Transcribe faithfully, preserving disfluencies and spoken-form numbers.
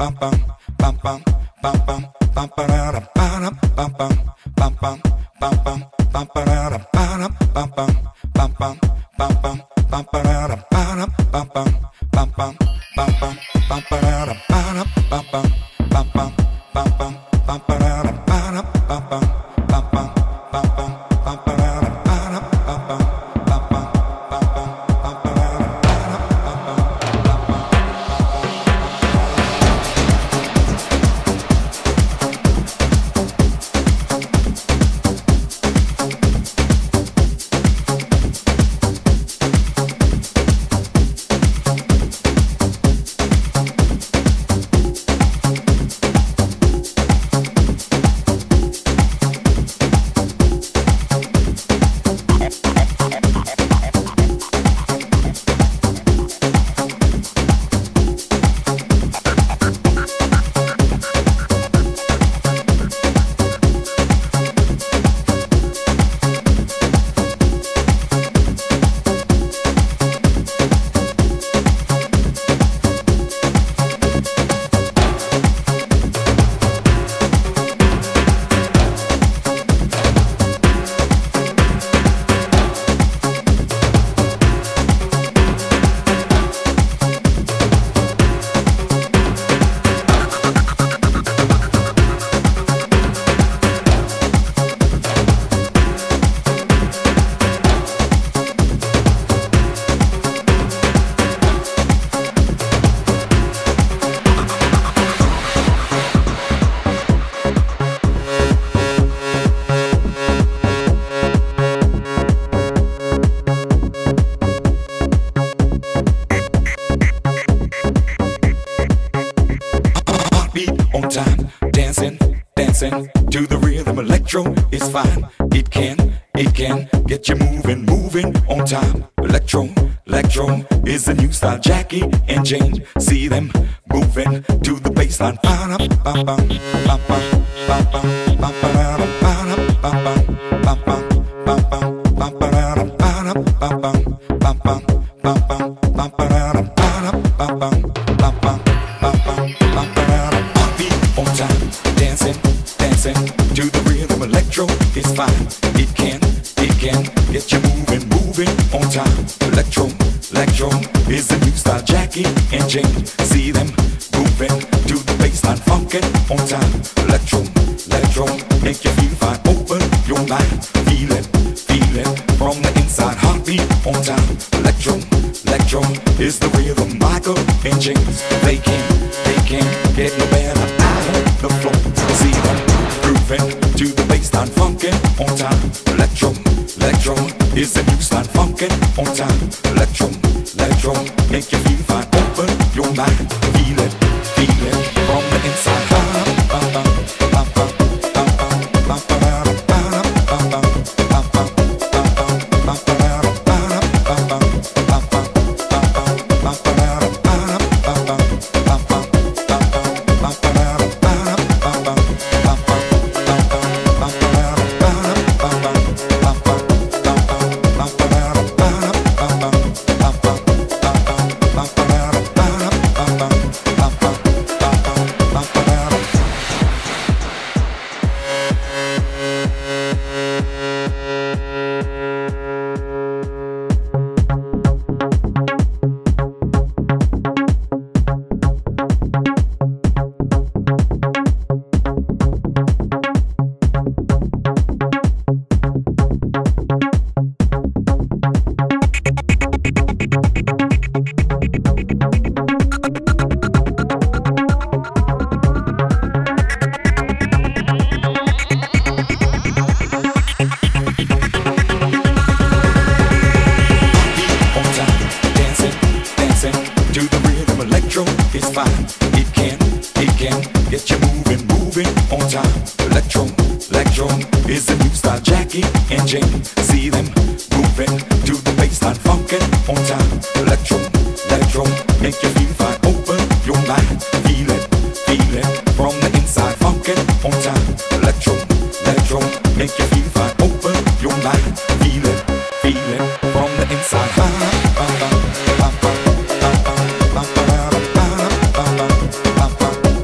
To the rhythm, electro is fine. It can, it can get you moving, moving on time. Electro, electro is the new style. Jackie and Jane, see them moving to the bassline. To the rhythm, electro is fine. It can, it can get you moving, moving on time. Electro, electro is the new style. Jackie and Jane, see them moving to the bassline, funkin' on time. Electro, electro, make you feel fine. Open your mind, feel it, feel it from the inside. Heartbeat on time. Electro, electro is the rhythm. Michael and James, they can, they can get no better out of the floor. See them grooving to the bassline, funkin' on time. Electro, electro is the new style, funkin' on time. Electro, electro, make you feel fine. Open your mind, feel it, feel it from the inside. It's fine, it can, it can get you moving, moving on time. Electro, electro is the new style. Jackie and Jane, see them moving to the bassline, funkin' on time. Electro, electro, make you feel fine. Open your mind, feel it, feel it from the inside, funkin' on time. Electro, electro, make you feel fine. Open your mind, feel it, feel it from the inside. Ba, ba, ba, ba, ba, ba, ba, ba, ba, ba, ba, ba, ba, ba, ba, ba.